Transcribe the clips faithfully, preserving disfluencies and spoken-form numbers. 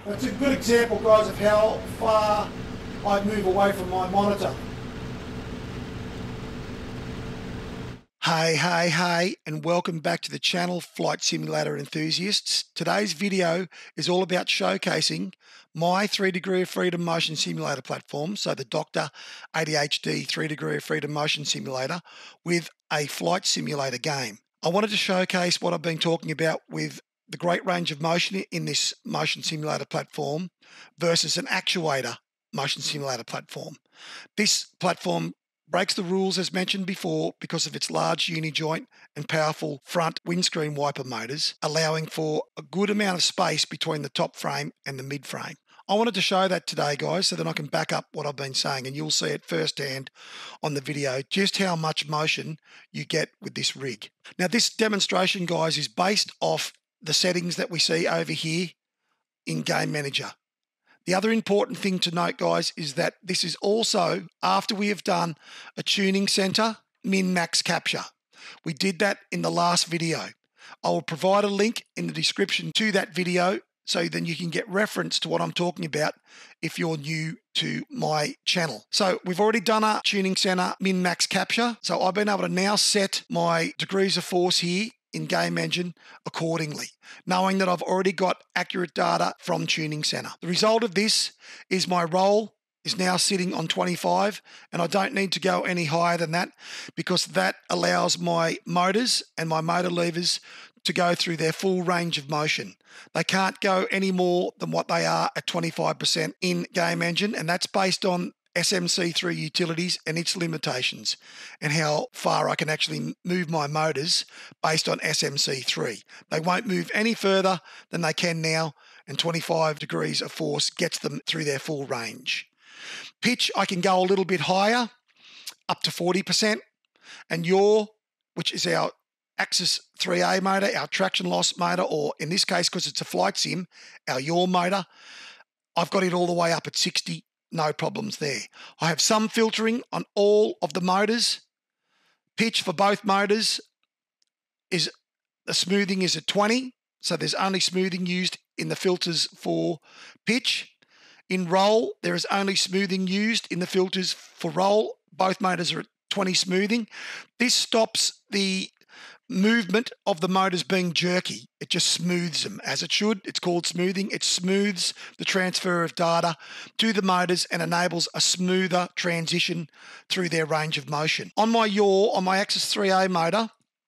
That's a good example, guys, of how far I move away from my monitor. Hey, hey, hey, and welcome back to the channel, Flight Simulator Enthusiasts. Today's video is all about showcasing my three degree of freedom motion simulator platform, so the Doctor A D H D three degree of freedom motion simulator, with a flight simulator game. I wanted to showcase what I've been talking about with the great range of motion in this motion simulator platform versus an Actuator motion simulator platform. This platform breaks the rules, as mentioned before, because of its large uni-joint and powerful front windscreen wiper motors, allowing for a good amount of space between the top frame and the mid frame. I wanted to show that today, guys, so that I can back up what I've been saying, and you'll see it firsthand on the video just how much motion you get with this rig. Now, this demonstration, guys, is based off the settings that we see over here in Game Manager. The other important thing to note, guys, is that this is also after we have done a tuning center min-max capture. We did that in the last video. I will provide a link in the description to that video so then you can get reference to what I'm talking about if you're new to my channel. So we've already done a tuning center min-max capture. So I've been able to now set my degrees of force here in Game Engine accordingly, knowing that I've already got accurate data from Tuning Center. The result of this is my roll is now sitting on twenty-five, and I don't need to go any higher than that because that allows my motors and my motor levers to go through their full range of motion. They can't go any more than what they are at twenty-five percent in Game Engine, and that's based on S M C three utilities and its limitations and how far I can actually move my motors based on S M C three. They won't move any further than they can now, and twenty-five degrees of force gets them through their full range. Pitch, I can go a little bit higher, up to forty percent, and yaw, which is our Axis three A motor, our traction loss motor, or in this case, because it's a flight sim, our yaw motor, I've got it all the way up at sixty. No problems there. I have some filtering on all of the motors. Pitch for both motors is, the smoothing is at twenty, so there's only smoothing used in the filters for pitch. In roll, there is only smoothing used in the filters for roll. Both motors are at twenty smoothing. This stops the movement of the motors being jerky. It just smooths them as it should. It's called smoothing. It smooths the transfer of data to the motors and enables a smoother transition through their range of motion. On my yaw, on my Axis three A motor,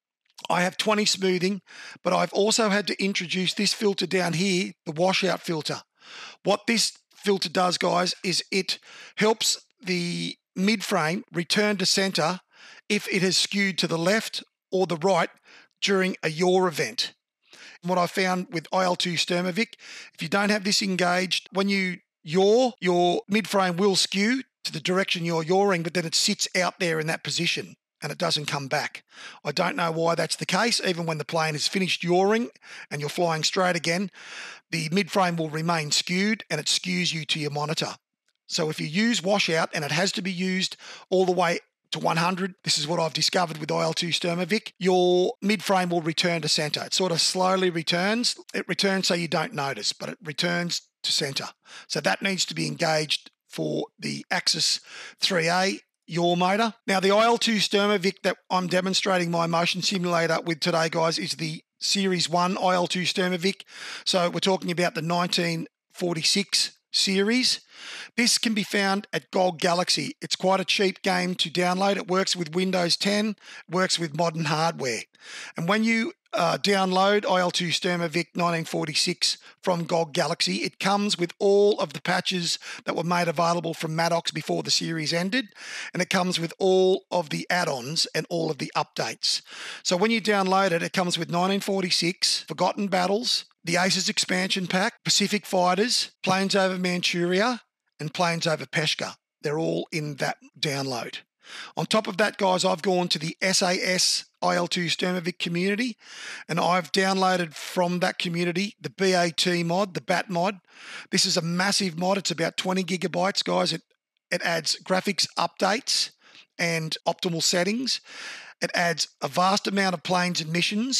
I have twenty smoothing, but I've also had to introduce this filter down here, the washout filter. What this filter does, guys, is it helps the mid-frame return to center if it has skewed to the left or the right during a yaw event. And what I found with I L two Sturmovik, if you don't have this engaged, when you yaw, your mid-frame will skew to the direction you're yawing, but then it sits out there in that position and it doesn't come back. I don't know why that's the case. Even when the plane is finished yawing and you're flying straight again, the mid-frame will remain skewed and it skews you to your monitor. So if you use washout, and it has to be used all the way to one hundred, this is what I've discovered with I L two Sturmovik, your mid-frame will return to center. It sort of slowly returns. It returns so you don't notice, but it returns to center. So that needs to be engaged for the Axis three A yaw motor. Now, the I L two Sturmovik that I'm demonstrating my motion simulator with today, guys, is the Series one I L two Sturmovik. So we're talking about the nineteen forty-six series. This can be found at G O G Galaxy. It's quite a cheap game to download. It works with Windows ten, works with modern hardware. And when you uh, download I L two Sturmovik nineteen forty-six from G O G Galaxy, it comes with all of the patches that were made available from Maddox before the series ended, and it comes with all of the add-ons and all of the updates. So when you download it, it comes with nineteen forty-six, Forgotten Battles, the Aces expansion pack, Pacific Fighters, Planes over Manchuria, and Planes over Peshka. They're all in that download. On top of that, guys, I've gone to the S A S I L two Sturmovik community, and I've downloaded from that community the B A T mod, the B A T mod. This is a massive mod. It's about twenty gigabytes, guys. It, it adds graphics updates and optimal settings. It adds a vast amount of planes and missions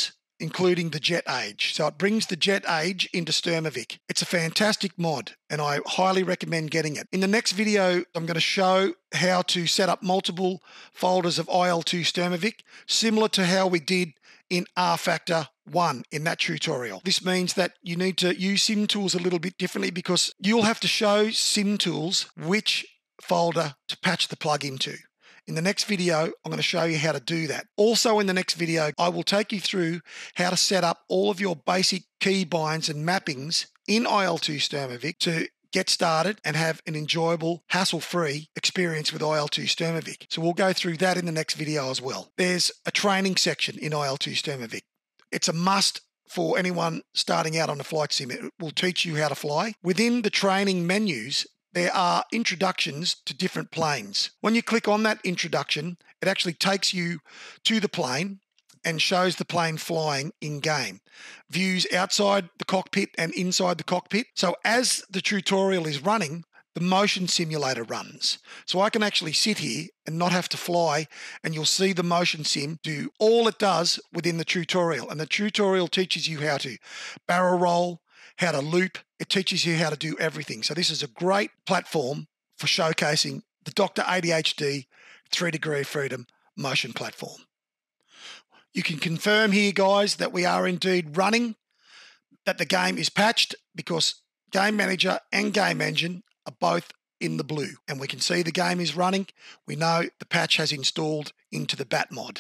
including the jet age. So it brings the jet age into Sturmovik. It's a fantastic mod, and I highly recommend getting it. In the next video, I'm going to show how to set up multiple folders of I L two Sturmovik, similar to how we did in R Factor one in that tutorial. This means that you need to use SimTools a little bit differently, because you'll have to show SimTools which folder to patch the plug into. In the next video, I'm going to show you how to do that. Also in the next video, I will take you through how to set up all of your basic keybinds and mappings in I L two Sturmovik to get started and have an enjoyable, hassle-free experience with I L two Sturmovik. So we'll go through that in the next video as well. There's a training section in I L two Sturmovik. It's a must for anyone starting out on a flight sim. It will teach you how to fly. Within the training menus, there are introductions to different planes. When you click on that introduction, it actually takes you to the plane and shows the plane flying in game. Views outside the cockpit and inside the cockpit. So as the tutorial is running, the motion simulator runs. So I can actually sit here and not have to fly, and you'll see the motion sim do all it does within the tutorial. And the tutorial teaches you how to barrel roll, how to loop. It teaches you how to do everything. So this is a great platform for showcasing the Doctor A D H D three degree of freedom motion platform. You can confirm here, guys, that we are indeed running, that the game is patched, because Game Manager and Game Engine are both in the blue, and we can see the game is running. We know the patch has installed into the B A T mod.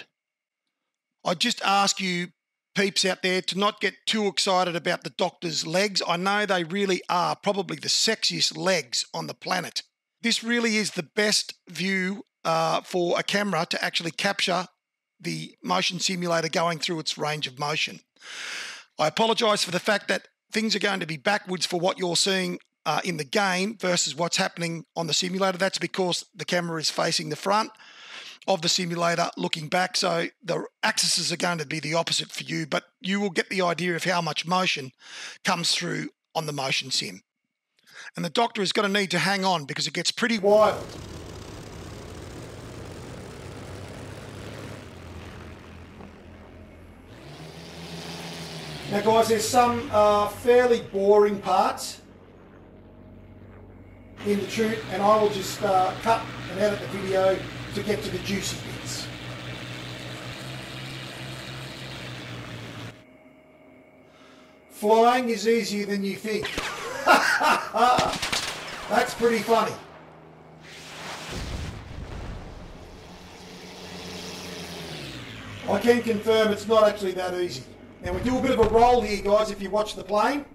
I just ask you peeps out there to not get too excited about the Doctor's legs. I know they really are probably the sexiest legs on the planet. This really is the best view uh, for a camera to actually capture the motion simulator going through its range of motion. I apologise for the fact that things are going to be backwards for what you're seeing uh, in the game versus what's happening on the simulator. That's because the camera is facing the front of the simulator looking back, so the axes are going to be the opposite for you, but you will get the idea of how much motion comes through on the motion sim. And the Doctor is going to need to hang on, because it gets pretty wild. Now guys, there's some uh, fairly boring parts in the shoot, and I will just uh, cut and edit the video to get to the juicy bits. Flying is easier than you think. That's pretty funny. I can confirm it's not actually that easy. Now we do a bit of a roll here, guys, if you watch the plane.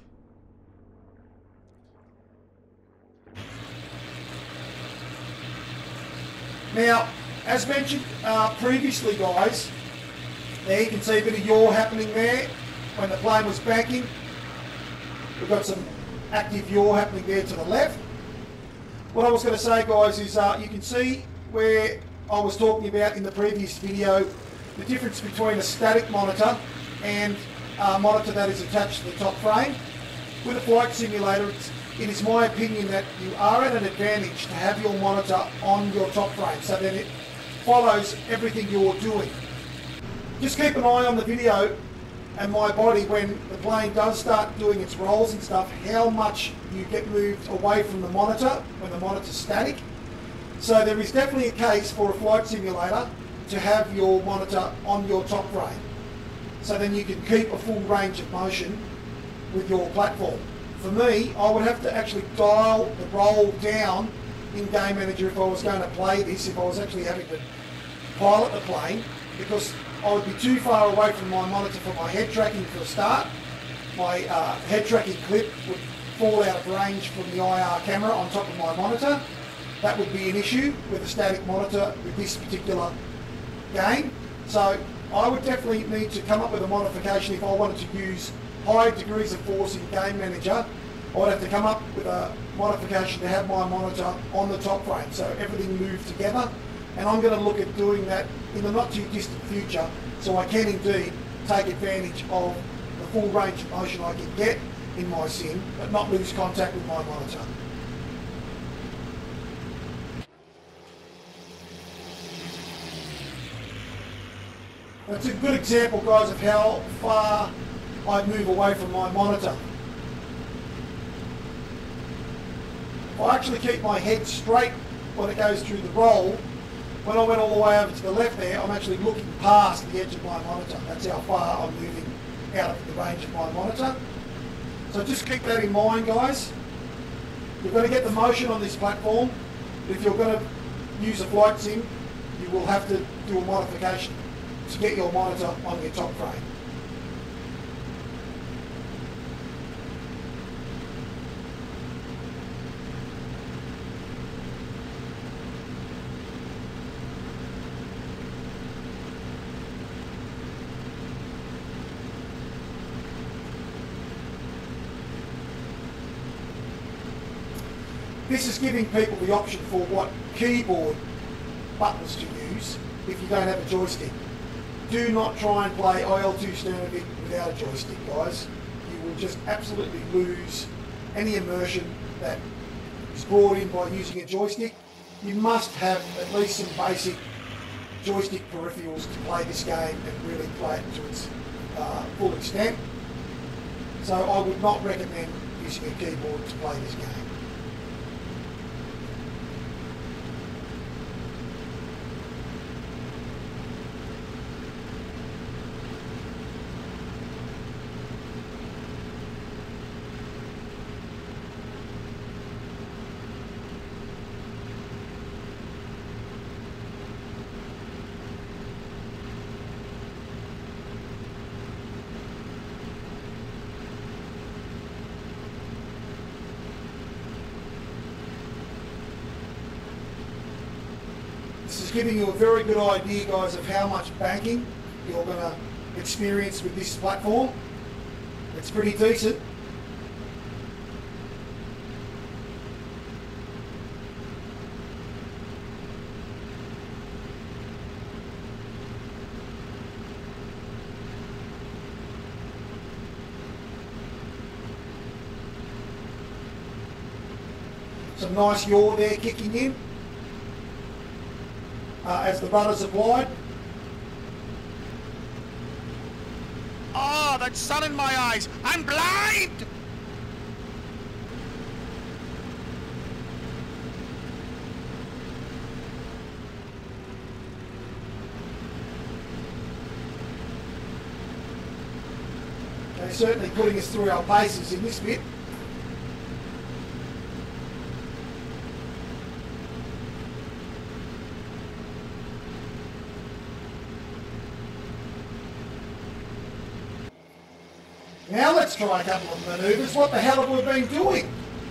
Now, as mentioned uh, previously, guys, there you can see a bit of yaw happening there when the plane was banking. We've got some active yaw happening there to the left. What I was going to say, guys, is uh, you can see where I was talking about in the previous video the difference between a static monitor and a monitor that is attached to the top frame. With a flight simulator, it's it is my opinion that you are at an advantage to have your monitor on your top frame, so that it follows everything you're doing. Just keep an eye on the video and my body when the plane does start doing its rolls and stuff, how much you get moved away from the monitor when the monitor's static. So there is definitely a case for a flight simulator to have your monitor on your top frame, so then you can keep a full range of motion with your platform. For me, I would have to actually dial the roll down in Game Manager if I was going to play this, if I was actually having to pilot the plane, because I would be too far away from my monitor for my head tracking for a start. My uh, head tracking clip would fall out of range from the I R camera on top of my monitor. That would be an issue with a static monitor with this particular game. So I would definitely need to come up with a modification if I wanted to use high degrees of force in Game Manager. I would have to come up with a modification to have my monitor on the top frame, so everything moved together. And I'm going to look at doing that in the not too distant future, so I can indeed take advantage of the full range of motion I can get in my sim, but not lose contact with my monitor. That's a good example, guys, of how far I move away from my monitor. If I actually keep my head straight when it goes through the roll, when I went all the way over to the left there, I'm actually looking past the edge of my monitor. That's how far I'm moving out of the range of my monitor. So just keep that in mind, guys. You're going to get the motion on this platform. If you're going to use a flight sim, you will have to do a modification to get your monitor on your top frame. This is giving people the option for what keyboard buttons to use if you don't have a joystick. Do not try and play I L two Sturmovik without a joystick, guys. You will just absolutely lose any immersion that is brought in by using a joystick. You must have at least some basic joystick peripherals to play this game and really play it to its uh, full extent. So I would not recommend using a keyboard to play this game. This is giving you a very good idea, guys, of how much banking you're going to experience with this platform. It's pretty decent. Some nice yaw there kicking in. Uh, as the rudder's applied. Oh, that sun in my eyes! I'm blind! They're certainly putting us through our paces in this bit. Now let's try a couple of manoeuvres. What the hell have we been doing?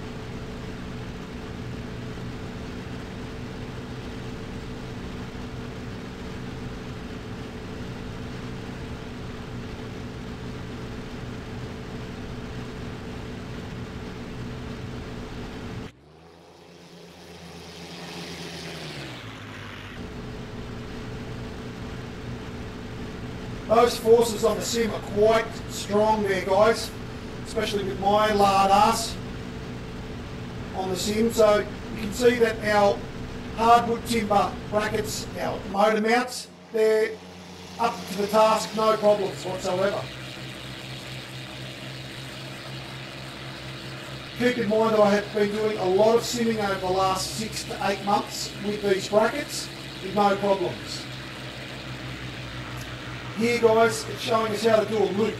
Those forces on the sim are quite strong there, guys, especially with my lard ass on the sim. So you can see that our hardwood timber brackets, our motor mounts, they're up to the task, no problems whatsoever. Keep in mind that I have been doing a lot of simming over the last six to eight months with these brackets with no problems. Here, guys, it's showing us how to do a loop.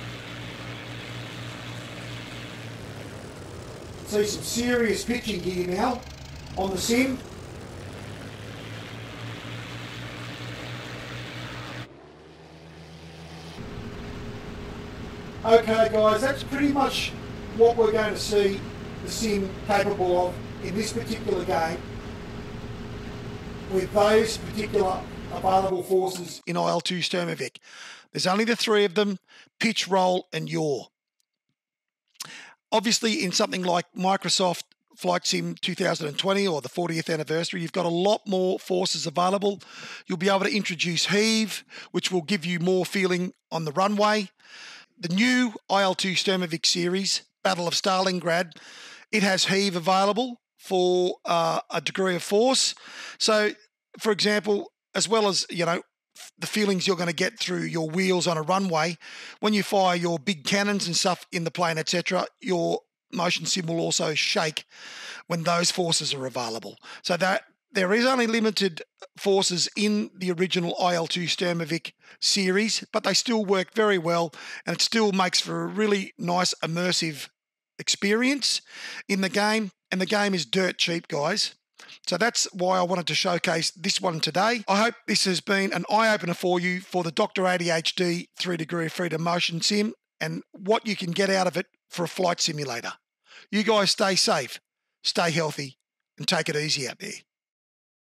See some serious pitching here now on the sim. Okay, guys, that's pretty much what we're going to see the sim capable of in this particular game with those particular available forces in I L two Sturmovik. There's only the three of them: pitch, roll and yaw. Obviously in something like Microsoft Flight Sim two thousand twenty or the fortieth anniversary, you've got a lot more forces available. You'll be able to introduce heave, which will give you more feeling on the runway. The new I L two Sturmovik series, Battle of Stalingrad, it has heave available for uh, a degree of force. So, for example, as well as, you know, the feelings you're going to get through your wheels on a runway. When you fire your big cannons and stuff in the plane, et cetera, your motion sim will also shake when those forces are available. So that there is only limited forces in the original I L two Sturmovik series, but they still work very well, and it still makes for a really nice immersive experience in the game. And the game is dirt cheap, guys. So that's why I wanted to showcase this one today. I hope this has been an eye-opener for you for the Doctor A D H D three degree of freedom motion sim and what you can get out of it for a flight simulator. You guys stay safe, stay healthy, and take it easy out there.